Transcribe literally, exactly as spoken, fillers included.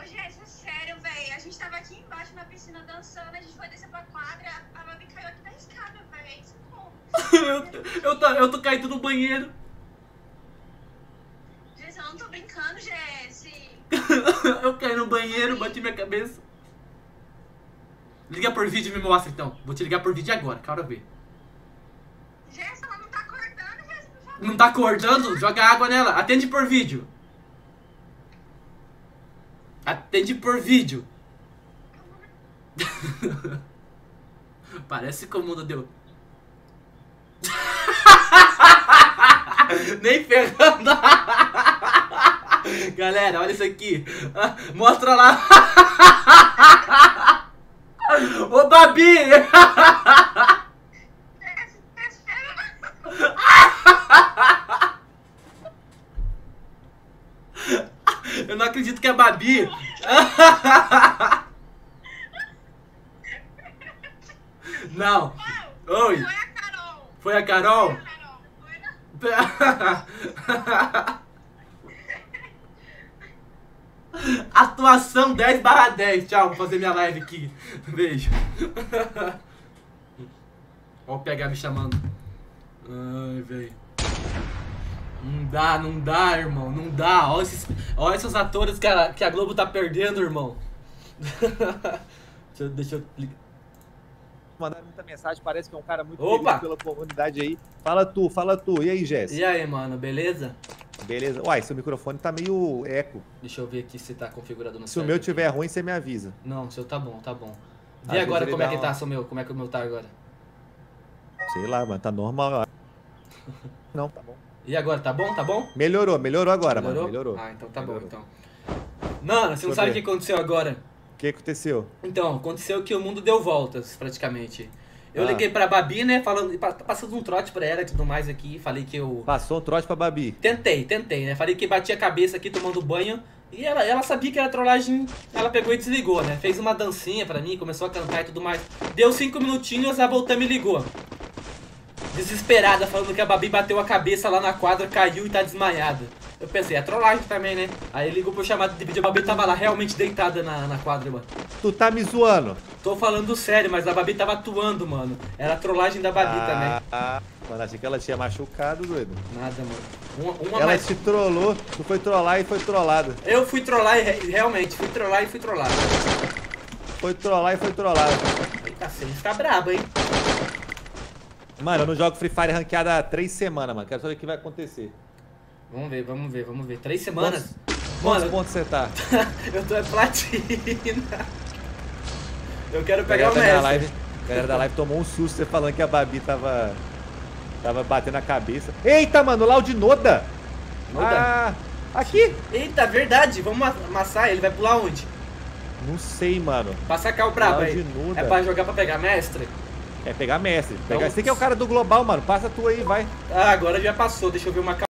Jéssica, sério, velho. A gente tava aqui embaixo na piscina dançando, a gente foi descer pra quadra, a Babi caiu aqui da escada, velho. Isso como? eu, eu, tô, eu tô caído no banheiro. Jéssica, eu não tô brincando, Jéssica. Eu caí no banheiro, bati minha cabeça. Liga por vídeo e me mostra então. Vou te ligar por vídeo agora, quero ver. Jéssica, ela não tá acordando, Jéssica, por favor. Não tá acordando? Joga água nela. Atende por vídeo. Atende por vídeo. Parece que o mundo deu. Nem ferrando. Galera, olha isso aqui. Mostra lá. Ô, Babi. Eu não acredito que é a Babi. Não. Oi. Foi a Carol. Foi a Carol? Foi a Carol. Foi não. Atuação dez barra dez. Tchau, vou fazer minha live aqui. Beijo. Ó o P H me chamando. Ai, velho. Não dá, não dá, irmão. Não dá. Olha esses, olha esses atores que a, que a Globo tá perdendo, irmão. deixa, eu, deixa eu clicar. Mandaram muita mensagem, parece que é um cara muito Opa! querido pela comunidade aí. Fala tu, fala tu. E aí, Jéssica? E aí, mano, beleza? Beleza. Uai, seu microfone tá meio eco. Deixa eu ver aqui se tá configurado no Se o meu tiver ruim, você me avisa. Não, o seu tá bom, tá bom. Às Vê agora vezes como é ele que dá tá, uma- seu meu. Como é que o meu tá agora? Sei lá, mano, tá normal. Não, tá bom. E agora, tá bom? Tá bom? Melhorou, melhorou agora, Melhorou? mano. Melhorou. Ah, então tá Melhorou. bom, então. Mano, você Deixa não eu sabe o ver. que aconteceu agora? O que aconteceu? Então, aconteceu que o mundo deu voltas, praticamente. Eu Ah. liguei pra Babi, né, falando, pa- passando um trote pra ela e tudo mais aqui, falei que eu... Passou um trote pra Babi. Tentei, tentei, né, falei que bati a cabeça aqui tomando banho, e ela, ela sabia que era trollagem, ela pegou e desligou, né, fez uma dancinha pra mim, começou a cantar e tudo mais. Deu cinco minutinhos, a volta me ligou. Desesperada, falando que a Babi bateu a cabeça lá na quadra, caiu e tá desmaiada. Eu pensei, é trollagem também, né? Aí ligou pro chamado de vídeo, a Babi tava lá realmente deitada na, na quadra, mano. Tu tá me zoando. Tô falando sério, mas a Babi tava atuando, mano. Era trollagem da Babi ah, também. Ah, mano, achei que ela tinha machucado, doido. Nada, mano. Uma, uma Ela mais... te trollou, tu foi trollar e foi trollada. Eu fui trollar e re- realmente, fui trollar e fui trollado. Foi trollar e foi trollada. Eita, você fica brabo, hein? Mano, eu não jogo Free Fire ranqueada há três semanas, mano. Quero saber o que vai acontecer. Vamos ver, vamos ver, vamos ver. Três semanas? Quantos Mano, pontos você tá? eu tô é platina. Eu quero A pegar galera o da minha mestre. live, a galera da live tomou um susto você falando que a Babi tava. Tava batendo a cabeça. Eita, mano, Laudinoda! Noda? Ah, aqui! Eita, verdade. Vamos amassar ele. Vai pular onde? Não sei, mano. Pra sacar o brabo aí. Laudinoda. É pra jogar pra pegar mestre? É pegar mestre. Pegar... Então- Você que é o cara do global, mano. Passa tu aí, vai. Ah, agora já passou. Deixa eu ver uma